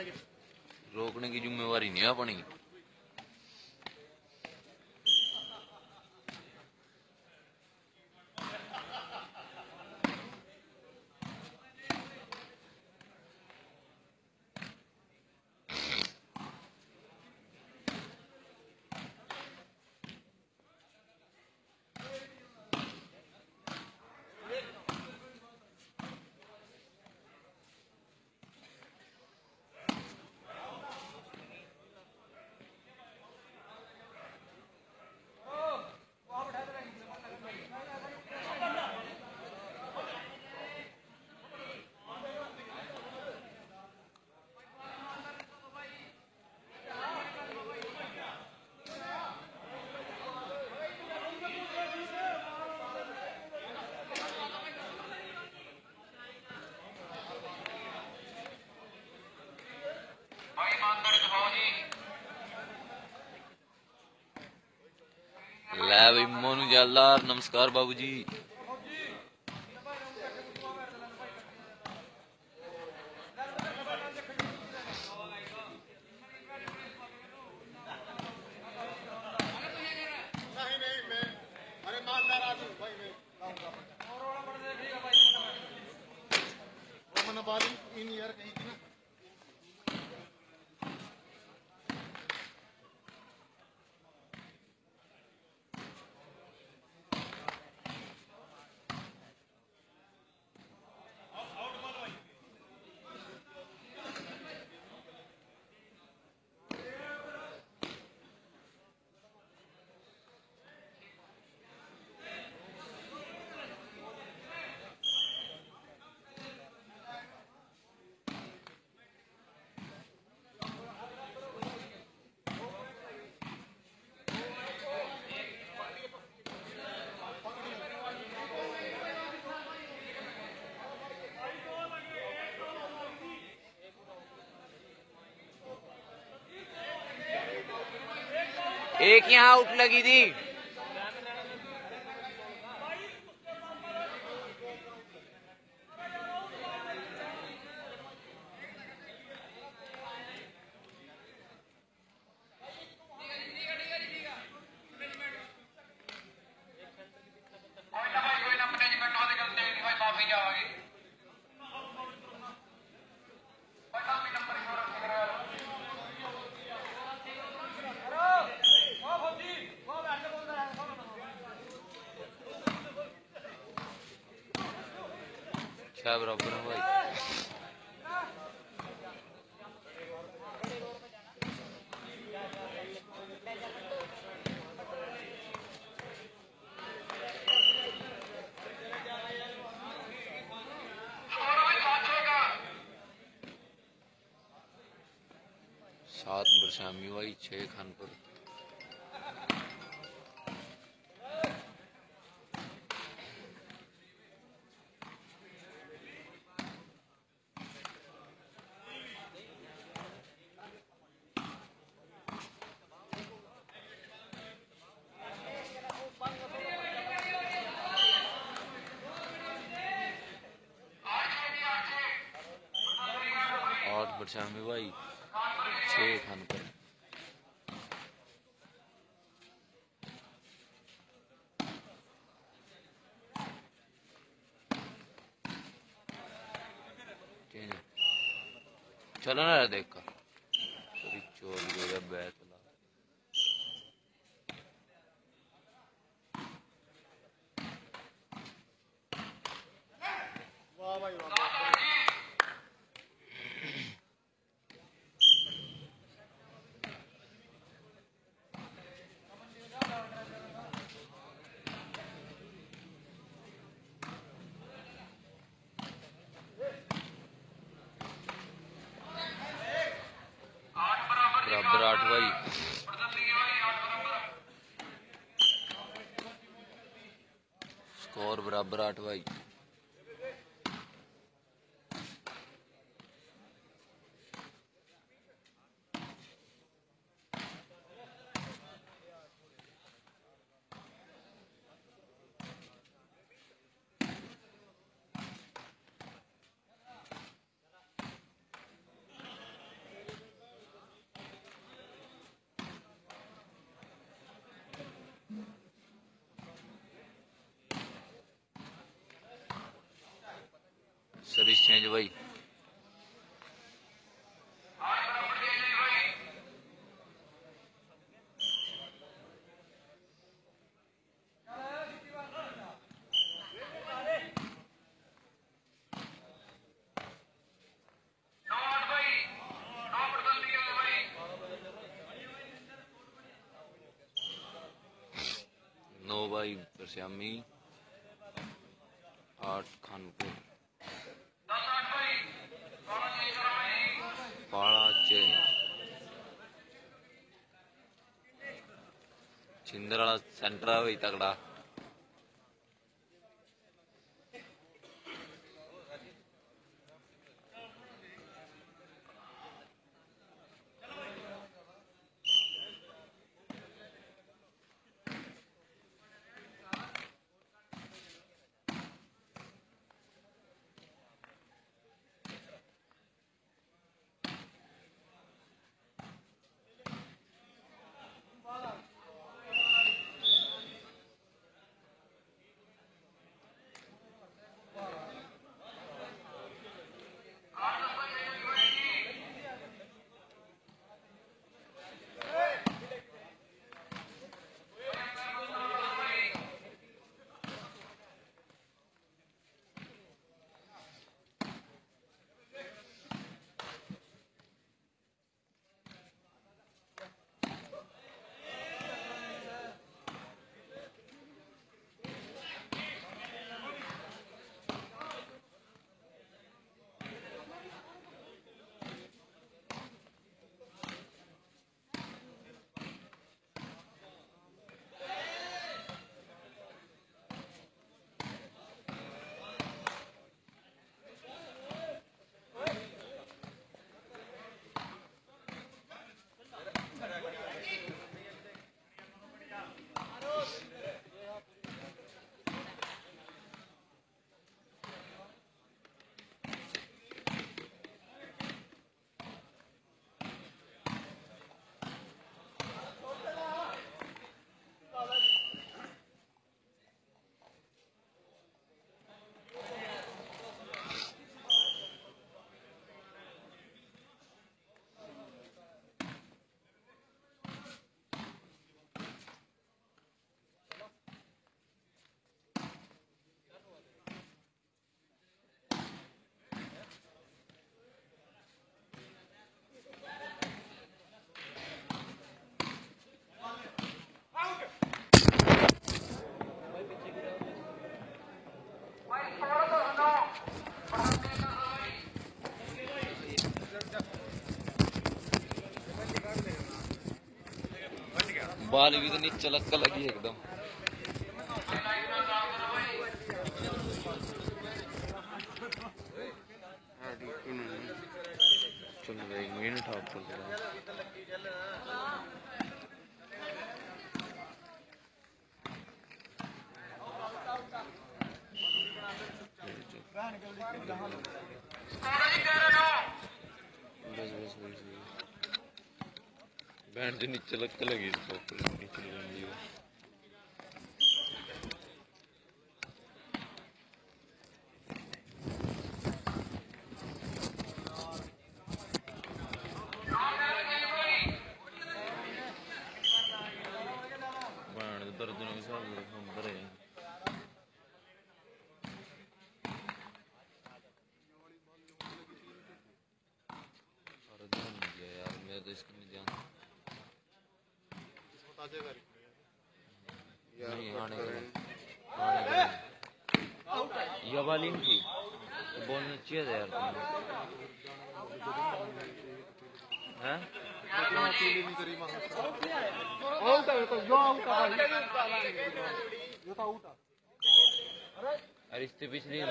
रोकने की जिम्मेवारी नहीं है अपनी। भाई मोनू जलदार नमस्कार बाबूजी। एक यहाँ आउट लगी थी। क्या बराबर है भाई। सात बरसामी भाई 6 खानपुर। बरसामी भाई 6 खानपुर। चलो ना देख का चोर बैठ बराबर 8 भाई। स्कोर बराबर 8 भाई। चेंज भाई। नो भाई बरशामी 8 खानपुर पाड़ा चेंज। छिंदर वाला सेंटर है भाई तगड़ा। बाल भी तो नीचे लक्का लगी एकदम। चल गई मिनट आप बैंड जो नीचे लग लगी नीचे लगी बैंड दर्जनों के साथ अंदर है। यार मैं तो इसको नहीं जानता। ये वाली थी बोलना चाहिए था यार अरे इससे पिछली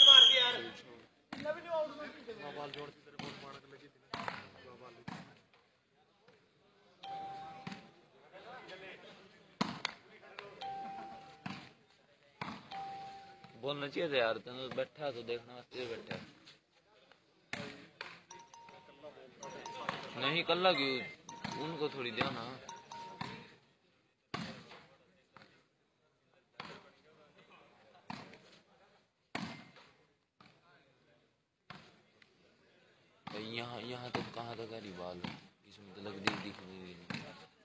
बोलना चाहिए था यार। तो बैठा तो देखना वास्ते बैठा नहीं कल्ला क्यों उनको थोड़ी ध्यान ना। यहाँ यहाँ तक कहाँ तक है बाल, इसमें तो लग दिख नहीं रही।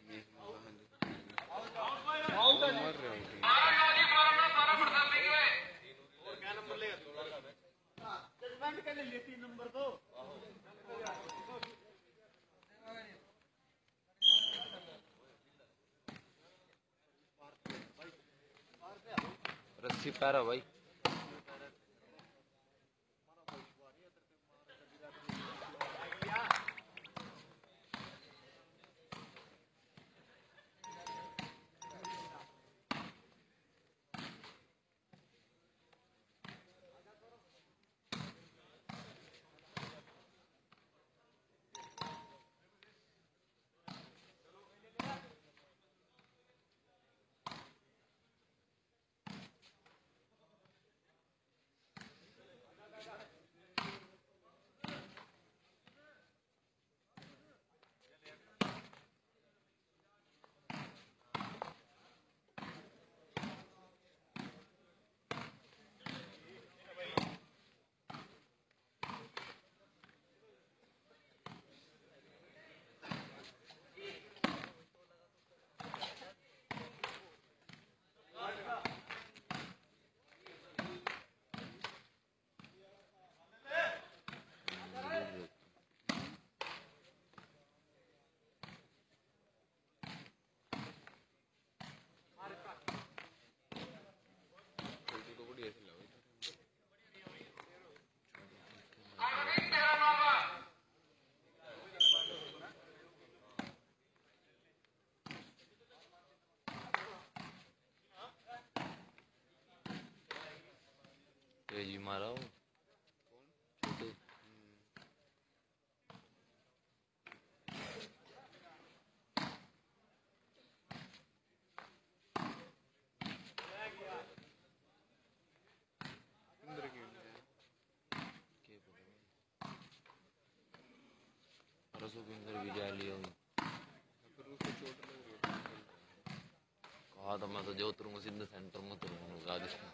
रस्सी पैरा भाई, तेजी मारा हो छोटे। पिंदर भी जा लिया कहा था, मैं तो जो उतरूंगा सीधे सेंटर में उतरूंगा राजस्थान।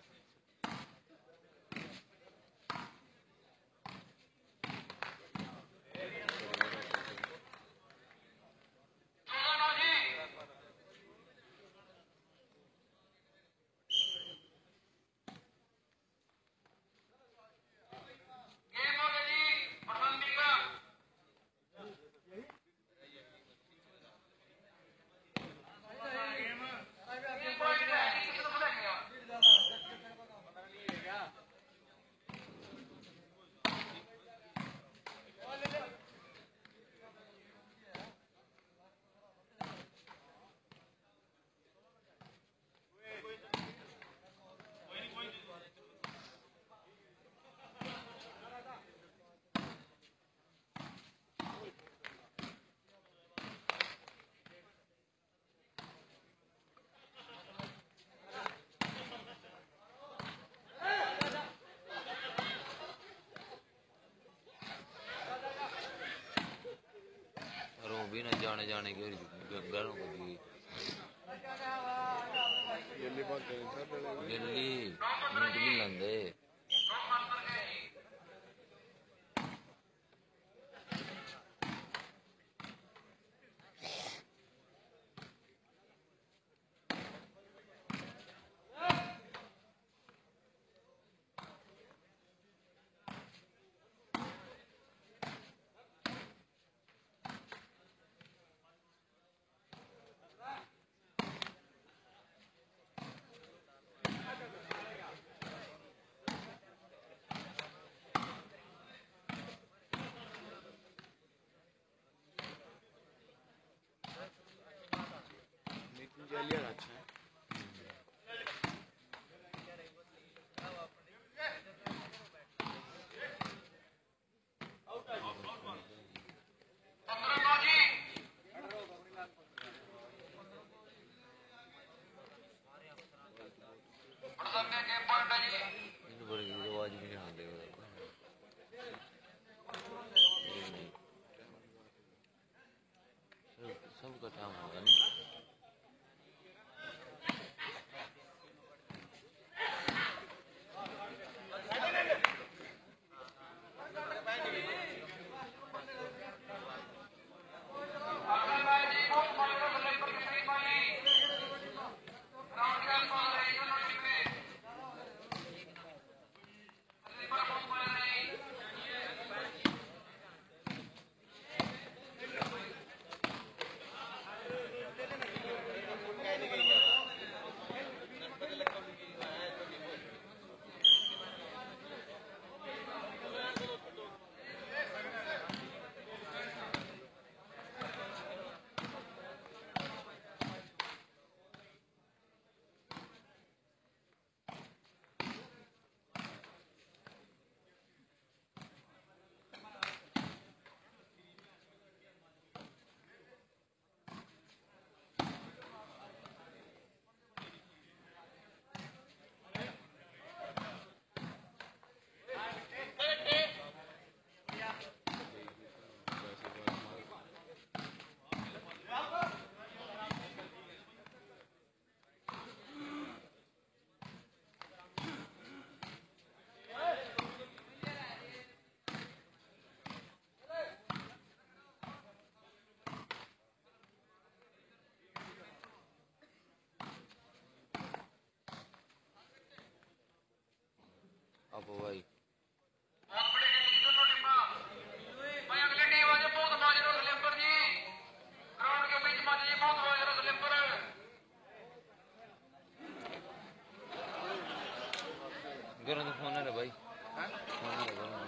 भी ना जाने जाने की घरों को दी गिल्ली निकली लंदे अब भाई बहुत बड़े खेल की दोनों टीम भाई अगले टीम आज बहुत माजरो स्लिपर जी ग्राउंड के बीच में जी बहुत माजरो स्लिपर गरम तो फोन है भाई फोन है